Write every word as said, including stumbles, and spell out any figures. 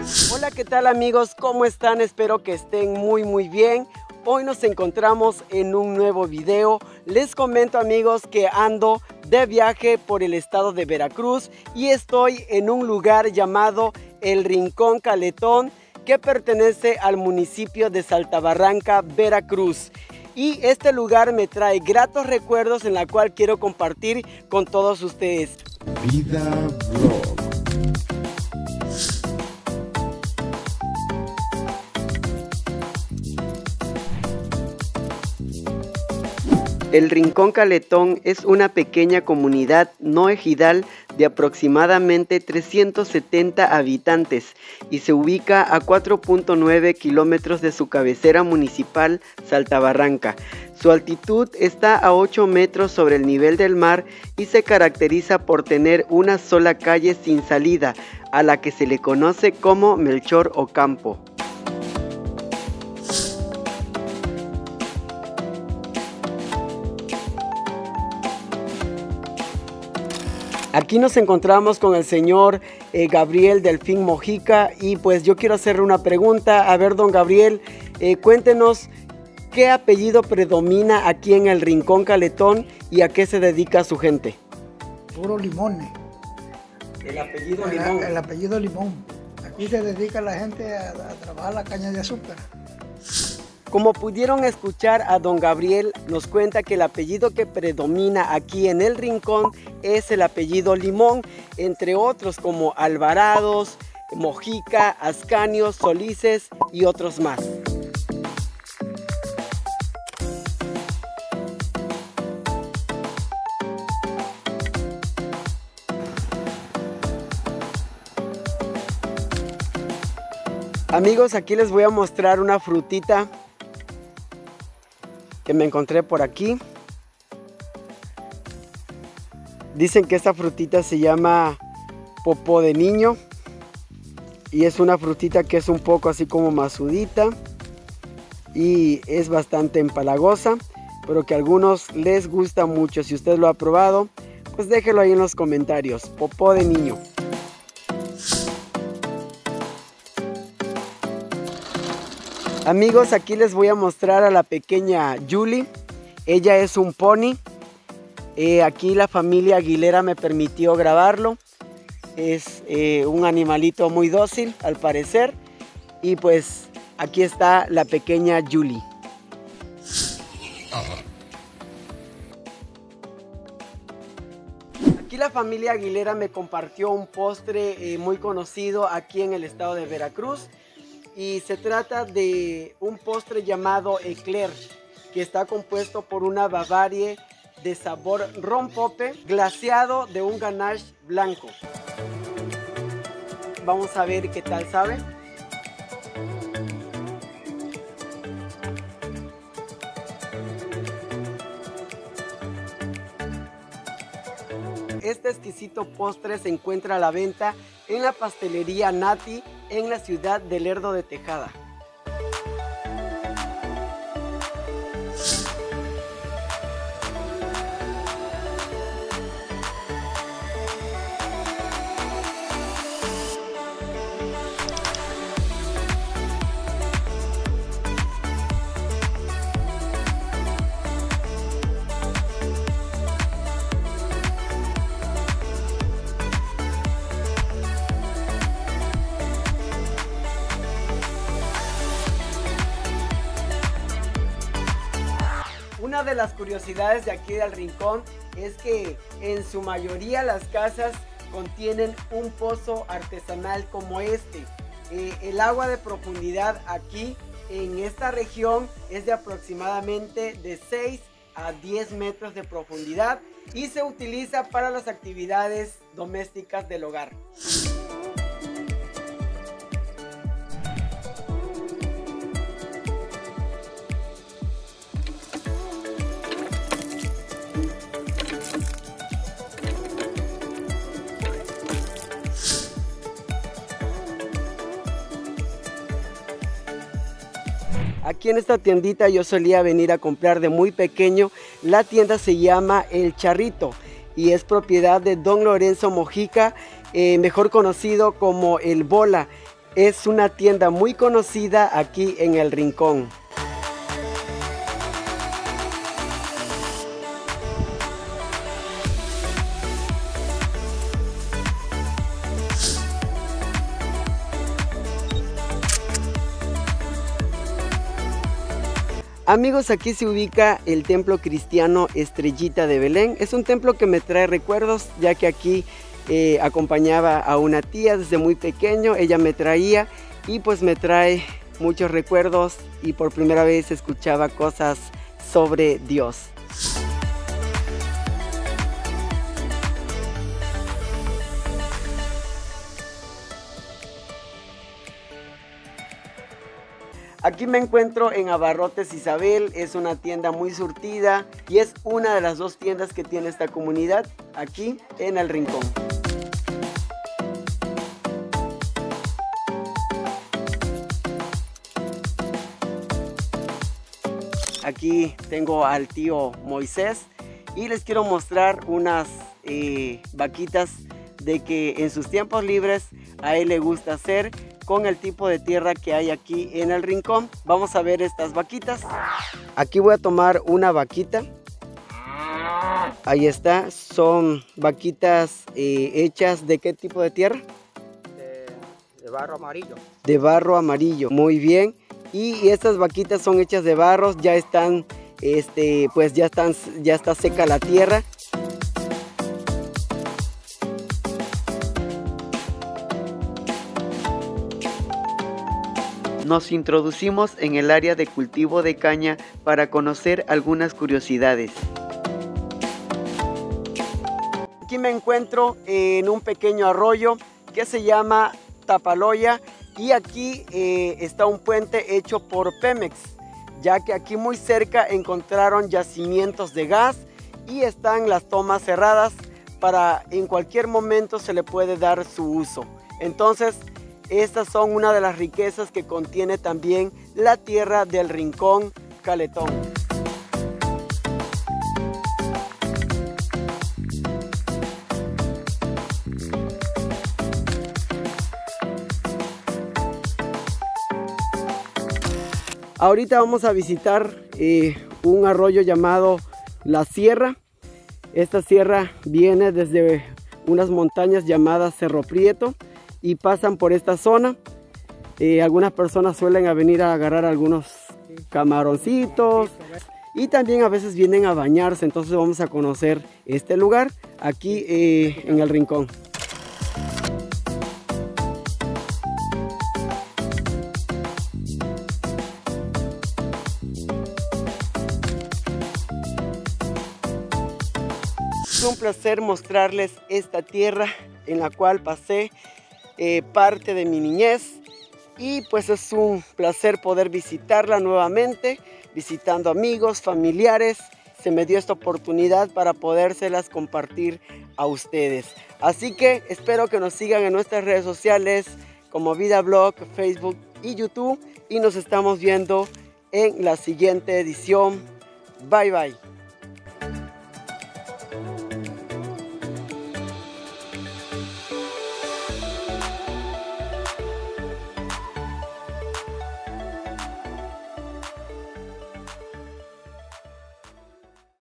Hola, ¿qué tal amigos? ¿Cómo están? Espero que estén muy muy bien. Hoy nos encontramos en un nuevo video. Les comento amigos que ando de viaje por el estado de Veracruz y estoy en un lugar llamado El Rincón Caletón, que pertenece al municipio de Saltabarranca, Veracruz. Y este lugar me trae gratos recuerdos en la cual quiero compartir con todos ustedes. Vida Vlog. El Rincón Caletón es una pequeña comunidad no ejidal de aproximadamente trescientos setenta habitantes y se ubica a cuatro punto nueve kilómetros de su cabecera municipal, Saltabarranca. Su altitud está a ocho metros sobre el nivel del mar y se caracteriza por tener una sola calle sin salida, a la que se le conoce como Melchor Ocampo. Aquí nos encontramos con el señor eh, Gabriel Delfín Mojica y pues yo quiero hacerle una pregunta. A ver, don Gabriel, eh, cuéntenos qué apellido predomina aquí en el Rincón Caletón y a qué se dedica su gente. Puro Limón. El apellido el, Limón. El apellido Limón. Aquí se dedica la gente a, a trabajar la caña de azúcar. Como pudieron escuchar, a don Gabriel nos cuenta que el apellido que predomina aquí en el Rincón es el apellido Limón, entre otros como Alvarados, Mojica, Ascanios, Solices y otros más. Amigos, aquí les voy a mostrar una frutita que me encontré por aquí. Dicen que esta frutita se llama popó de niño y es una frutita que es un poco así como masudita y es bastante empalagosa, pero que a algunos les gusta mucho. Si usted lo ha probado, pues déjelo ahí en los comentarios. Popó de niño. Amigos, aquí les voy a mostrar a la pequeña Julie. Ella es un pony. Eh, aquí la familia Aguilera me permitió grabarlo. Es eh, un animalito muy dócil al parecer. Y pues aquí está la pequeña Julie. Aquí la familia Aguilera me compartió un postre eh, muy conocido aquí en el estado de Veracruz. Y se trata de un postre llamado Eclair, que está compuesto por una Bavaria de sabor rompope glaseado de un ganache blanco. Vamos a ver qué tal sabe. Este exquisito postre se encuentra a la venta en la pastelería Nati en la ciudad de Lerdo de Tejada. Una de las curiosidades de aquí del Rincón es que en su mayoría las casas contienen un pozo artesanal como este. Eh, el agua de profundidad aquí en esta región es de aproximadamente de seis a diez metros de profundidad y se utiliza para las actividades domésticas del hogar. Aquí en esta tiendita yo solía venir a comprar de muy pequeño. La tienda se llama El Charrito y es propiedad de don Lorenzo Mojica, eh, mejor conocido como El Bola. Es una tienda muy conocida aquí en El Rincón. Amigos, aquí se ubica el templo cristiano Estrellita de Belén. Es un templo que me trae recuerdos, ya que aquí eh, acompañaba a una tía desde muy pequeño. Ella me traía y pues me trae muchos recuerdos y por primera vez escuchaba cosas sobre Dios. Aquí me encuentro en Abarrotes Isabel, es una tienda muy surtida y es una de las dos tiendas que tiene esta comunidad aquí en El Rincón. Aquí tengo al tío Moisés y les quiero mostrar unas eh, vaquitas de que en sus tiempos libres a él le gusta hacer con el tipo de tierra que hay aquí en El Rincón. Vamos a ver estas vaquitas. Aquí voy a tomar una vaquita. Ahí está, son vaquitas eh, hechas ¿de qué tipo de tierra? De, de barro amarillo. De barro amarillo, muy bien. Y estas vaquitas son hechas de barros, ya están, este, pues ya están, ya está seca la tierra. Nos introducimos en el área de cultivo de caña para conocer algunas curiosidades. Aquí me encuentro en un pequeño arroyo que se llama Tapaloya y aquí eh, está un puente hecho por Pemex, ya que aquí muy cerca encontraron yacimientos de gas y están las tomas cerradas para en cualquier momento se le puede dar su uso. Entonces, estas son una de las riquezas que contiene también la tierra del Rincón Caletón. Ahorita vamos a visitar eh, un arroyo llamado La Sierra. Esta sierra viene desde unas montañas llamadas Cerro Prieto y pasan por esta zona. Eh, algunas personas suelen a venir a agarrar algunos camaroncitos y también a veces vienen a bañarse. Entonces vamos a conocer este lugar aquí eh, en El Rincón. Es un placer mostrarles esta tierra en la cual pasé Eh, parte de mi niñez y pues es un placer poder visitarla nuevamente, visitando amigos, familiares. Se me dio esta oportunidad para podérselas compartir a ustedes. Así que espero que nos sigan en nuestras redes sociales como Vida Blog, Facebook y YouTube y nos estamos viendo en la siguiente edición. Bye bye.